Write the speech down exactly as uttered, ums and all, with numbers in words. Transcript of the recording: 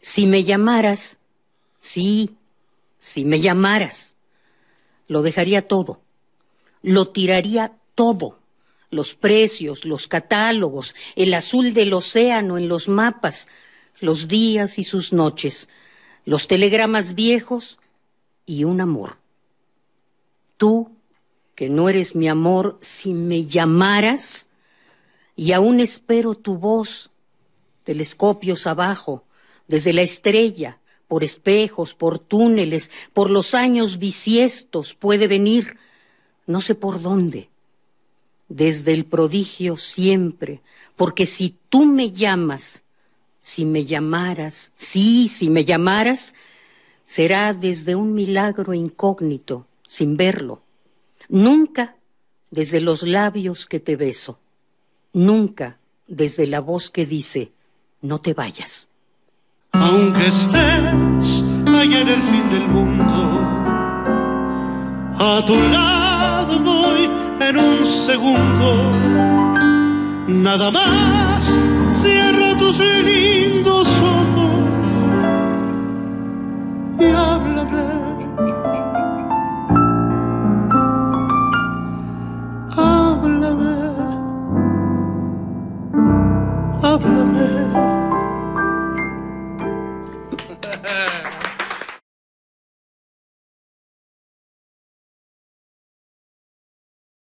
Si me llamaras, sí, si me llamaras, lo dejaría todo, lo tiraría todo, los precios, los catálogos, el azul del océano en los mapas, los días y sus noches, los telegramas viejos y un amor. Tú, que no eres mi amor, si me llamaras, y aún espero tu voz, telescopios abajo, desde la estrella, por espejos, por túneles, por los años bisiestos, puede venir, no sé por dónde, desde el prodigio siempre, porque si tú me llamas, si me llamaras, sí, si me llamaras, será desde un milagro incógnito, sin verlo, nunca desde los labios que te beso, nunca desde la voz que dice, no te vayas. Aunque estés allá en el fin del mundo, a tu lado voy en un segundo. Nada más cierra tus lindos ojos y háblame. Háblame. Háblame.